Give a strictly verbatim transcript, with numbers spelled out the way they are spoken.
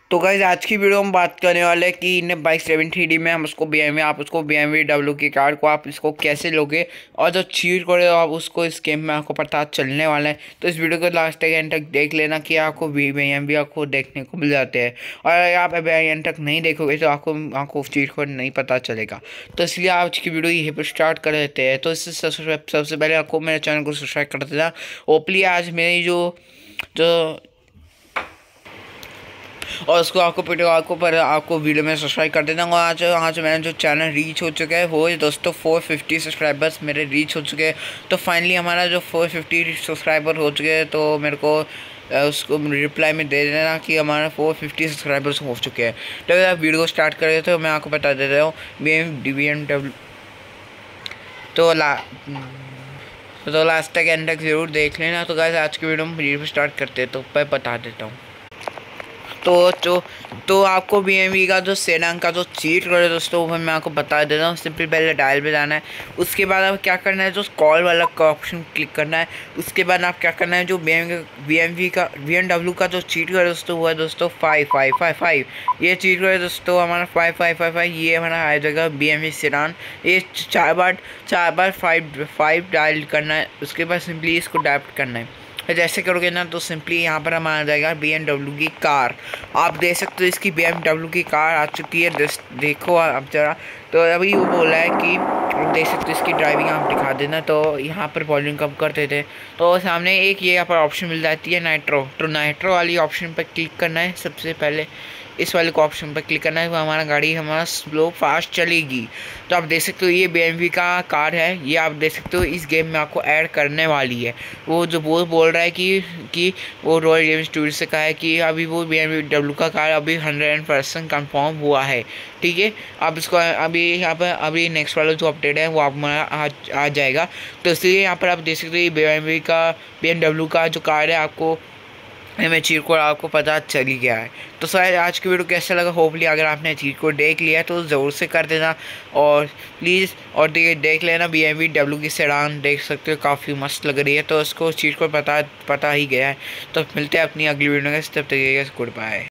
तो गाइज आज की वीडियो में बात करने वाले हैं कि इन बाईस सेवन थ्री डी में हम उसको बी एम आप उसको बी एम वी डब्ल्यू की कार को आप इसको कैसे लोगे और जो चीट करे आप उसको इस गेम में आपको पता चलने वाला है। तो इस वीडियो को लास्ट तक एंड तक देख लेना कि आपको बी एम वी आपको देखने को मिल जाते हैं। और अगर आप अभी एंड तक नहीं देखोगे तो आपको आपको चीट कोड नहीं पता चलेगा। तो इसलिए आज की वीडियो यहीं पर स्टार्ट कर देते हैं। तो इससे सबसे पहले आपको मेरे चैनल को सब्सक्राइब कर देना। ओपली आज मेरी जो जो और उसको आपको वीडियो आपको पर आपको वीडियो में सब्सक्राइब कर देना। और आज आज मैंने जो चैनल रीच हो चुका है वो दोस्तों फोर फिफ्टी सब्सक्राइबर्स मेरे रीच हो चुके हैं। तो फाइनली हमारा जो फोर फिफ्टी सब्सक्राइबर हो चुके हैं तो मेरे को उसको रिप्लाई में दे देना कि हमारा फोर फिफ्टी सब्सक्राइबर्स हो चुके हैं। तो अगर आप वीडियो को स्टार्ट कर रहे तो मैं आपको बता दे रहा हूँ B M D M W तो ला तो लास्ट तक एंड तक ज़रूर देख लेना। तो गाइस आज की वीडियो में वीडियो स्टार्ट करते हैं तो मैं बता देता हूँ। तो जो तो आपको बी एम वी का जो सेडान का जो चीट करे दोस्तों वो मैं आपको बता देता हूँ। सिंपली पहले डायल पे जाना है, उसके बाद आप क्या करना है जो कॉल वाला का ऑप्शन क्लिक करना है। उसके बाद आप क्या करना है जो B M B M V का बी एम डब्ल्यू का जो चीट करे दोस्तों वो है दोस्तों फाइव फाइव फाइव फाइव ये चीट करे दोस्तों हमारा फाइव फाइव फाइव फाइव ये हमारा आ जाएगा बी एम वी सेडान। ये चार बार चार बार फाइव फाइव डायल करना है। उसके बाद सिंपली इसको डायरेक्ट करना है। जैसे करोगे ना तो सिंपली यहाँ पर हम आ जाएगा बी एम डब्ल्यू की कार। आप देख सकते हो इसकी बी एम डब्ल्यू की कार आ चुकी है। देखो आप जरा। तो अभी वो बोल रहा है कि आप देख सकते हो इसकी ड्राइविंग आप दिखा देना। तो यहाँ पर वॉल्यूम कम करते थे तो सामने एक ये यहाँ पर ऑप्शन मिल जाती है नाइट्रो। तो नाइट्रो वाली ऑप्शन पर क्लिक करना है। सबसे पहले इस वाले को ऑप्शन पर क्लिक करना है तो हमारा गाड़ी हमारा स्लो फास्ट चलेगी। तो आप देख सकते हो ये बी एम वी का कार है। ये आप देख सकते हो इस गेम में आपको ऐड करने वाली है। वो जो वो बोल रहा है कि कि वो रॉयल गेम स्टूडियो से कहा है कि अभी वो बी एम डब्ल्यू का कार अभी हंड्रेड परसेंट कन्फर्म हुआ है। ठीक है, अब इसको अभी यहाँ पर अभी नेक्स्ट वाला जो अपडेट है वो आप आ, आ जाएगा। तो इसलिए यहाँ पर आप देख सकते हो बी एम वी का बी एम डब्ल्यू का जो कार है आपको हमें चीट कोड आपको पता चल ही गया है। तो सर आज की वीडियो कैसा लगा, होपली अगर आपने चीट कोड देख लिया है तो ज़रूर से कर देना और प्लीज़ और देख लेना बी एम वी डब्ल्यू की सेडान देख सकते हो काफ़ी मस्त लग रही है। तो उसको चीट कोड पता पता ही गया है। तो मिलते हैं अपनी अगली वीडियो में, तब तक गुड बाय।